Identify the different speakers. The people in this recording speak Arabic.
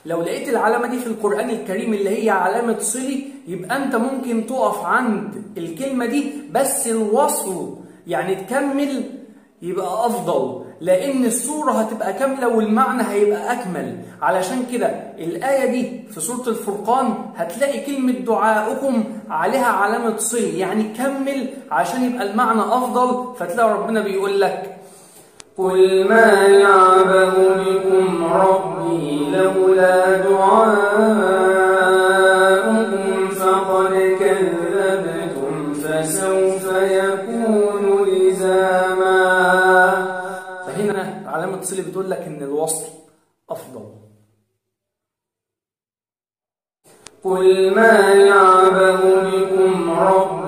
Speaker 1: لو لقيت العلامة دي في القرآن الكريم اللي هي علامة صلة، يبقى أنت ممكن تقف عند الكلمة دي، بس الوصل يعني تكمل يبقى أفضل، لأن السورة هتبقى كاملة والمعنى هيبقى أكمل. علشان كده الآية دي في سورة الفرقان هتلاقي كلمة دعاؤكم عليها علامة صل، يعني كمل عشان يبقى المعنى أفضل. فتلاقي ربنا بيقول لك قل ما يعبأ بكم ربي لولا دعاؤكم فقد كذبتم فسوف يكون لزاما. فهنا علامة صلة بتقول لك إن الوصل أفضل. قل ما يعبأ بكم ربي